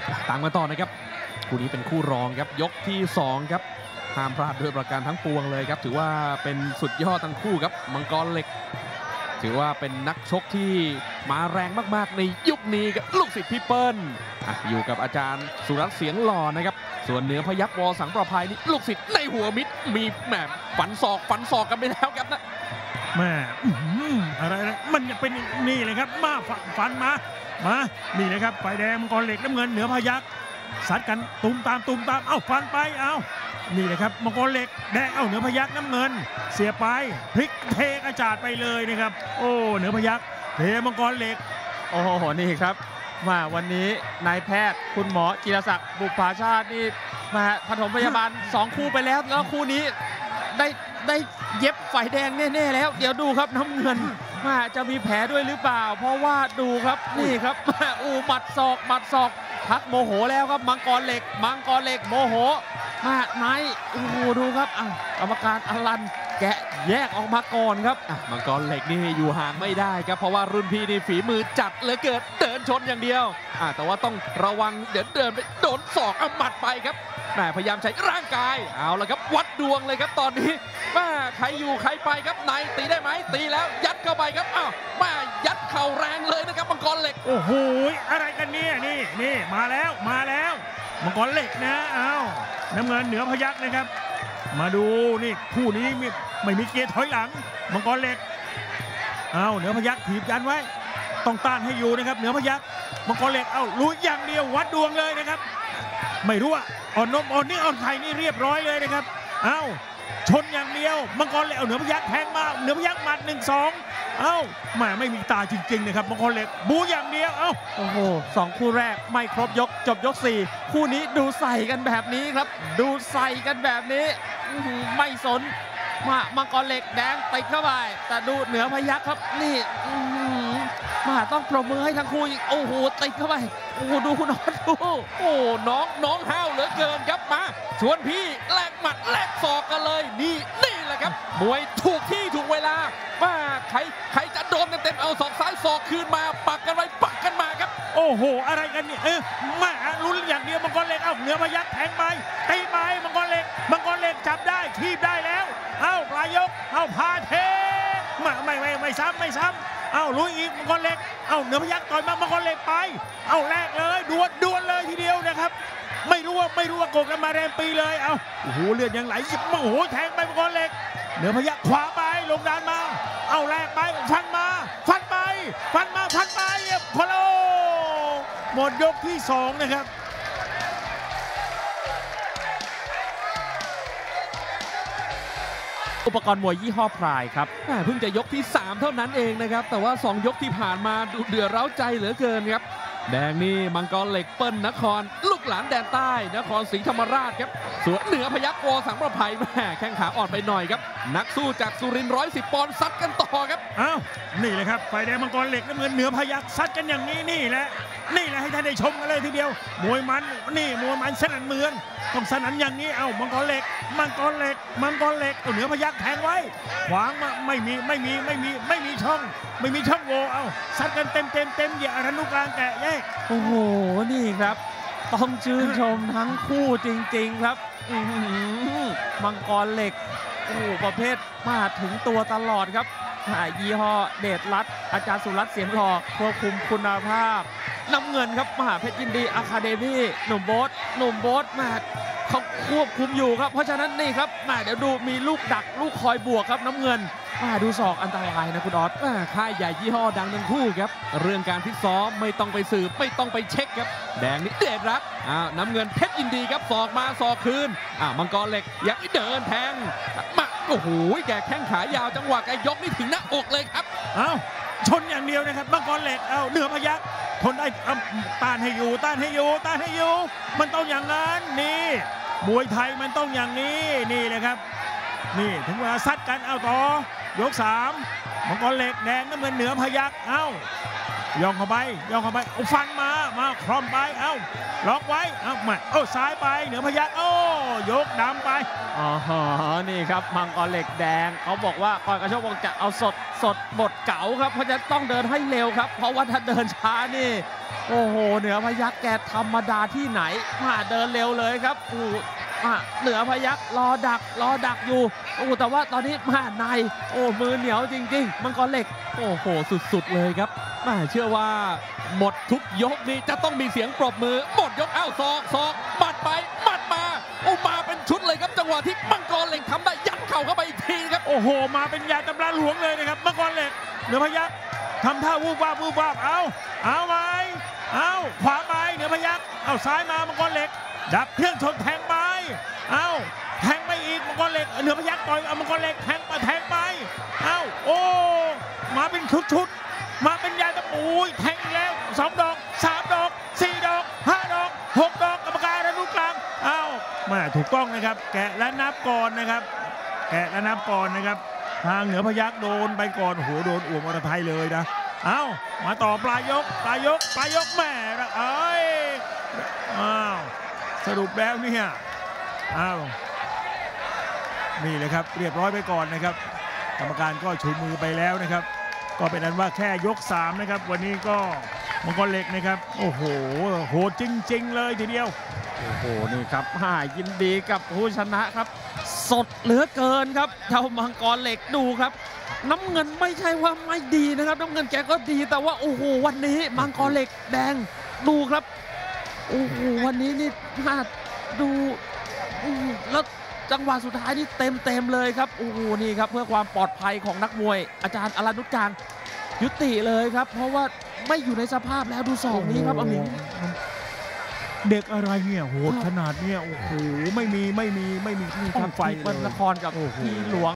ตามกันต่อนะครับคู่นี้เป็นคู่รองครับยกที่2ครับห้ามพลาดด้วยประการทั้งปวงเลยครับถือว่าเป็นสุดยอดทั้งคู่ครับมังกรเหล็กถือว่าเป็นนักชกที่มาแรงมากๆในยุคนี้ครับลูกศิษย์พี่เปิ้ลอยู่กับอาจารย์สุรัตน์เสียงหล่อนะครับส่วนเหนือพยัคฆ์วอสังประภัยนี่ลูกศิษย์ในหัวมิตรมีแหมฝันศอกกันไปแล้วครับนะแม่อะไรนะมันจะเป็นนี่เลยครับมาฟันมานี่เลยครับฝ่ายแดงมังกรเหล็กน้ำเงินเหนือพยัคฆ์ซัดกันตุ้มตามเอ้าฟันไปเอ้านี่เลยครับมังกรเหล็กแดงเหนือพยัคฆ์น้ำเงินเสียไปพลิกเทกระจาดไปเลยนะครับโอ้เหนือพยัคฆ์เทมังกรเหล็กโอ้โหนี่ครับมาวันนี้นายแพทย์คุณหมอจิรศักดิ์บุภาชาตินี่มาปฐมพยาบาล2คู่ไปแล้วคู่นี้ได้เย็บฝ่ายแดงแน่ๆแล้วเดี๋ยวดูครับน้ำเงินจะมีแผลด้วยหรือเปล่าเพราะว่าดูครับนี่ครับหมัดศอกพักโมโหแล้วครับมังกรเหล็กโมโหไหนโอ้โหดูครับกรรมการอลันแกะแยกออกมาก่อนครับมังกรเหล็กนี่อยู่ห่างไม่ได้ครับเพราะว่ารุ่นพี่นี่ฝีมือจัดเหลือเกินเดินชนอย่างเดียวแต่ว่าต้องระวังเดี๋ยวเดินไปโดนศอกหมัดไปครับพยายามใช้ร่างกายเอาละครับวัดดวงเลยครับตอนนี้ใครอยู่ใครไปครับนายตีได้ไหมตีแล้วยัดเข้าไปครับยัดเข่าแรงเลยนะครับมังกรเหล็กโอ้โหอะไรกันเนี่ยนี่มาแล้วมังกรเหล็กนะน้ำเงินเหนือพยัคฆ์นะครับมาดูนี่คู่นี้ไม่มีเกียร์ถอยหลังมังกรเหล็กเหนือพยัคฆ์ถีบยันไว้ต้องต้านให้อยู่นะครับเหนือพยัคฆ์มังกรเหล็กรู้อย่างเดียววัดดวงเลยนะครับไม่รู้อ่อนนมอ่อนนี่อ่อนไข่นี่เรียบร้อยเลยนะครับชนอย่างเดียวมังกรเหล็กเหนือพยัคฆ์แทงมาเหนือพยัคฆ์หมัด1-2ไม่มีตาจริงๆนะครับมังกรเหล็กบูอย่างเดียวโอ้โห2คู่แรกไม่ครบยกจบยก4คู่นี้ดูใส่กันแบบนี้ครับดูใส่กันแบบนี้ไม่สนมังกรเหล็กแดงติดเข้าไปแต่ดูเหนือพยัคฆ์ครับนี่ต้องปรบมือให้ทั้งคู่โอ้โหติดเข้าไปโอ้โหดูคุณน้องดูโอ้น้องห้าวเหลือเกินครับมาชวนพี่แลกหมัดแลกศอกกันเลยนี่แหละครับมวยถูกที่ถูกเวลาใครจะโดนเต็มเอาศอกซ้ายศอกคืนมาปักกันไว้ปักกันมาครับโอ้โหอะไรกันเนี่ยมาลุ้นอย่างเดียวมังกรเหล็กเหนือพยัคฆ์แทงไปตีไปมังกรเหล็กจับได้ทีบได้แล้วปลายยกพาเทไม่ซ้ำลุยอีกมังกรเหล็กเหนือพยัคฆ์ต่อยมามังกรเหล็กไปแรกเลยดวลเลยทีเดียวนะครับไม่รู้ว่าโกงกันมาแรมปีเลยโอ้โหเลือดยังไหลโอ้โหแทงไปมังกรเหล็กเหนือพยัคฆ์ขวาไปลงดานมาแรกไปฟันไปพะโลหมดยกที่2นะครับอุปกรณ์มวยยี่ห้อพรายครับเพิ่งจะยกที่3เท่านั้นเองนะครับแต่ว่า2ยกที่ผ่านมาดูเดือดเร้าใจเหลือเกินครับแดงนี่มังกรเหล็กเปิ้ลนครลูกหลานแดนใต้นครศรีธรรมราชครับส่วนเหนือพยัคฆ์วอสังประภัยแข้งขาอ่อนไปหน่อยครับนักสู้จากสุรินทร์110 ปอนด์ซัดกันต่อครับนี่เลยครับฝ่ายแดงมังกรเหล็กน้ำเงินเหนือพยัคฆ์ซัดกันอย่างนี้นี่แหละให้ท่านได้ชมกันเลยทีเดียวมวยมันสนั่นเมืองต้องสนั่นอย่างนี้มังกรเหล็กเหนือพยัคฆ์แทงไว้ขวางมาไม่มีช่องโหว่ซัดกันเต็มอย่าอนุกลางแกะแยกโอ้โหนี่ครับต้องชื่นชมทั้งคู่จริงๆครับมังกรเหล็กโอ้ประเภทมาถึงตัวตลอดครับยี่ห้อเดชรัตน์อาจารย์สุรัตน์เสียงหล่อควบคุมคุณภาพน้ำเงินครับมหาเพชรยินดีอะคาเดมี่หนุ่มโบ๊ทเขาควบคุมอยู่ครับเพราะฉะนั้นนี่ครับเดี๋ยวดูมีลูกดักลูกคอยบวกครับน้ำเงินดูศอกอันตรายนะคุณออสค่ายใหญ่ยี่ห้อดังทั้งคู่ครับเรื่องการฟิตซ้อมไม่ต้องไปสืบไม่ต้องไปเช็คครับแดงนี่เดชรัตน์น้ำเงินเพชรยินดีครับศอกมาศอกคืนมังกรเหล็กยังเดินแทงมาโอ้โหแกแข้งขายาวจังหวะแกยกนี่ถึงหน้าอกเลยครับชนอย่างเดียวนะครับมังกรเหล็กเหนือพยัคฆ์ทนได้ต้านให้อยู่มันต้องอย่างนั้นนี่มวยไทยมันต้องอย่างนี้นี่เลยครับนี่ถึงเวลาซัดกันต่อยก3มังกรเหล็กแดงน้ำเงินเหนือพยัคฆ์ย่องเข้าไปฟันมาคล่อมไปล็อกไว้มาซ้ายไปเหนือพยัคฆ์ยกดำไปอ๋อนี่ครับมังกรเหล็กแดงเขาบอกว่าก่อนกระโชกบอกจะเอาสดบทเก๋าครับเพราะจะต้องเดินให้เร็วครับเพราะว่าถ้าเดินช้านี่โอ้โหเหนือพยัคฆ์แกธรรมดาที่ไหนมาเดินเร็วเลยครับเหนือพยัคฆ์รอดักอยู่โอ้แต่ว่าตอนนี้มาในมือเหนียวจริงๆมังกรเหล็กโอ้โหสุดๆเลยครับเชื่อว่าหมดทุกยกนี้จะต้องมีเสียงปรบมือหมดยกศอกบัดไปบัดมามาเป็นชุดเลยครับจังหวะที่มังกรเหล็กทำได้ยัดเข่าเข้าไปอีกทีครับโอ้โหมาเป็นยาตำราหลวงเลยนะครับมังกรเหล็กเหนือพยัคฆ์ทำท่าวูบวาบเอาไหมเอาขวาไม้เหนือพยัคฆ์เอาซ้ายมามังกรเหล็กดับเครื่องชนแทงไม้เอาแทงไปอีกมังกรเหล็กเหนือพยัคฆ์ต่อยเอามังกรเหล็กแทงไปเอามาเป็นชุดมาเป็นยาตะปูแทงอีกแล้ว2 ดอก 3 ดอก 4 ดอก 5 ดอก 6 ดอกกรรมการอนุกลางมาถูกต้องนะครับแกะและนับก่อนนะครับทางเหนือพยัคฆ์โดนไปก่อนโอ้โหโดนอ่วมอรไทยเลยนะมาต่อปลายยกแม่ละสรุปแล้วเนี่ยนี่เลยครับเรียบร้อยไปก่อนนะครับกรรมการก็ชูมือไปแล้วนะครับก็เป็นนั้นว่าแค่ยก3นะครับวันนี้ก็มังกรเหล็กนะครับโอ้โหโหดจริงๆเลยทีเดียวโอ้โหนี่ครับยินดีกับผู้ชนะครับสดเหลือเกินครับเจ้ามังกรเหล็กดูครับน้ำเงินไม่ใช่ว่าไม่ดีนะครับน้ำเงินแกก็ดีแต่ว่าโอ้โหวันนี้มังกรเหล็กแดงดูครับโอ้โหวันนี้นี่ดูแล้วจังหวะสุดท้ายนี่เต็มเลยครับโอ้โหนี่ครับเพื่อความปลอดภัยของนักมวยอาจารย์อรัญนุชการยุติเลยครับเพราะว่าไม่อยู่ในสภาพแล้วดูศอกนี้ครับอมิงเด็กอะไรเนี่ยโหดขนาดเนี่ยโอ้โหไม่มีครับไฟนครกับที่หลวง